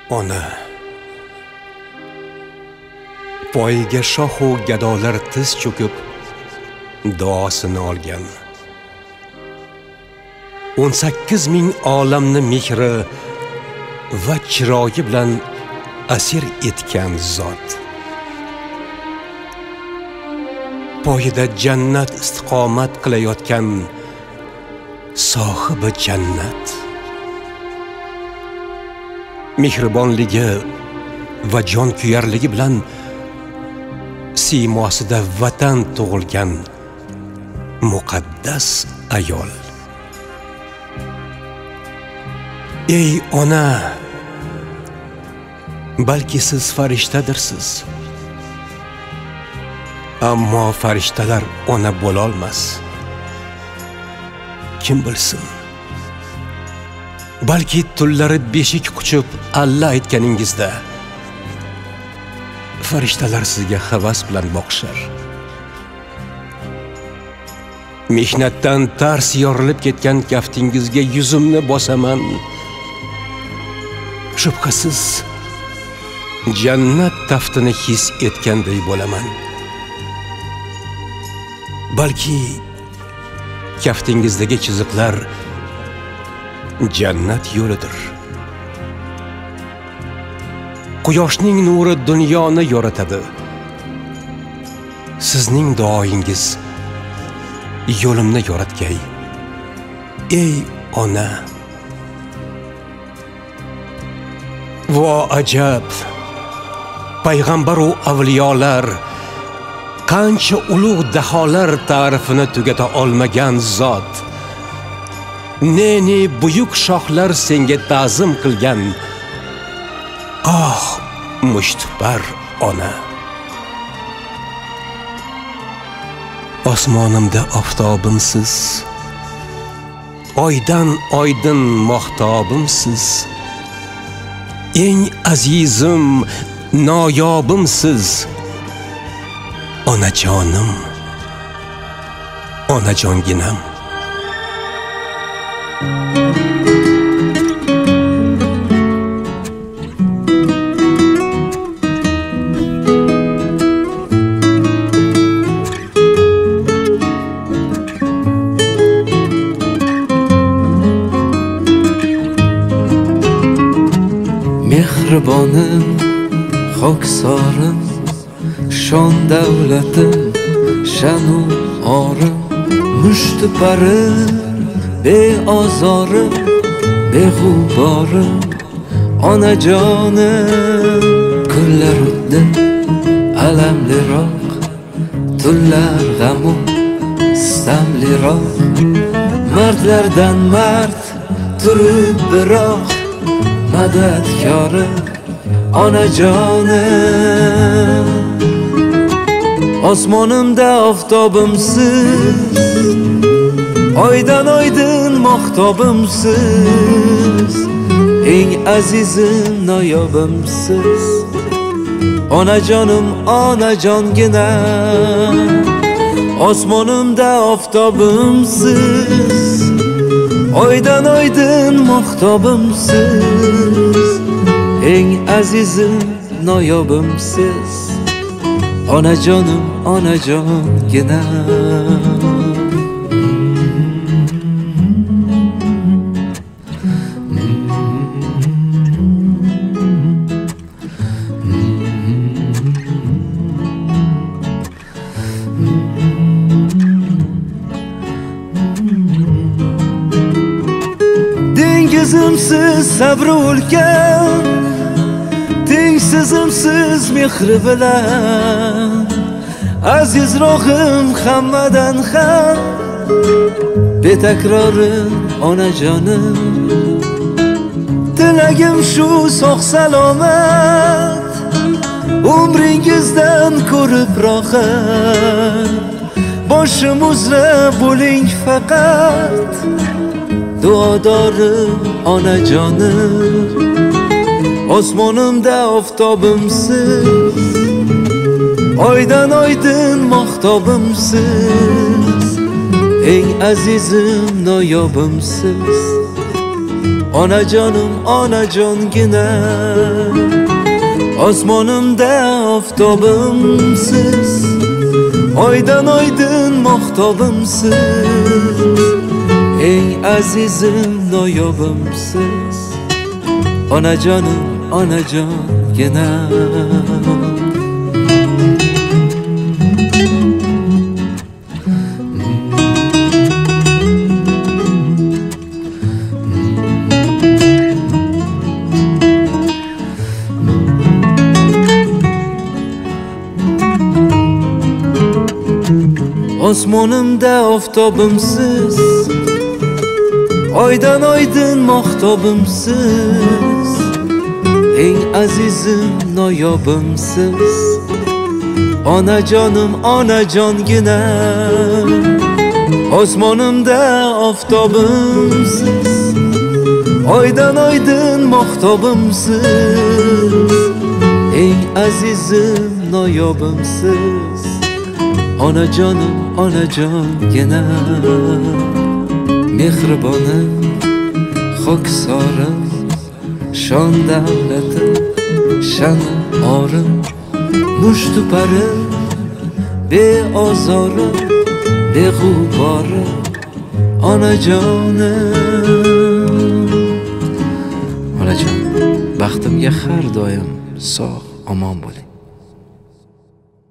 Ona poyiga shohu gadolar tiz cho'kib duosini olgan. 18 ming olamni mehri va chiroyi bilan asir etgan zot. Poyida jannat istiqomat qilayotgan sohibi jannat. Mehribonligi va jonkuyarligi bilan siymosida vatan tug'ilgan muqaddas ayol. Ey ona, balki siz farishtadirsiz. Ammo farishtalar ona bo'la olmas. Kim bilsin? Balki tunlari beshik quchib alla aytganingizda farishtalar sizga havas bilan boqishar. Mehnatdan tars yorilib ketgan kaftingizga yuzimni bosaman. Shubhasiz jannat taftini his etganday bo'laman. Balki kaftingizdagi chiziqlar jannat yo'lidir. Quyoshning nuri dunyoni yoritadi. Sizning duoyingiz yo'limni yoritgay. Ey ona, vo ajab, payg'ambar va avliyolar qancha ulug' daholar ta'rifini tugata olmagan zot. Ne buyuk shohlar senga ta'zim qilgan. Ah, mushtipar ona. Osmonimda oftobimsiz, oydan oydin mohtobimsiz. Eng azizim, noyobimsiz. Onajonim, onajonginam. Mehribonim, xoksorim, shon davlatim, shanu orim, mushtiparim, beozorim, beg'uborim, onajonim. Kunlar o'tdi alamliroq, tunlar g'amu istamliroq, mardlardan mard turib biroq, madadkorim onajonim. Osmonimda oftobimsiz, oydan oydin mohtobimsiz. Eng azizim, noyobimsiz. Onajonim, onajonginam. Osmonimda oftobimsiz, oydan oydin mohtobimsiz. Eng azizim, noyobimsiz. Onajonim, onajonginam. Dengizimsiz sabri ulkan, tengsizimsiz mehri bilan, azizrog'im hammadan ham, betakrorim onajonim. Tilagim shu sog' salomat, umringizdan ko'rib rohat. Boshim uzra bo'ling faqat, duodorim onajonim. Osmonimda oftobimsiz, oydan oydin mohtobimsiz. Eng azizim, noyobimsiz. onajonim onajongina. Osmonimda oftobimsiz, oydan oydin mahtobimsiz. Eng azizim noyobimsiz, onajonim onajongina. Osmonimda oftobimsiz, oydan oydin mahtobimsiz. Eng azizim noyobimsiz, onajonim onajongina. Osmonimda oftobimsiz, oydan oydin mahtobimsiz. Eng azizim noyobimsiz, onajonim onajongina. Mehribonim xokisorim, shon davlatim, sha'nim orim, mushtuparim, beozorim, beg'uborim, onajonim. Onajon, baxtimga har doim sog' omon bo'ling.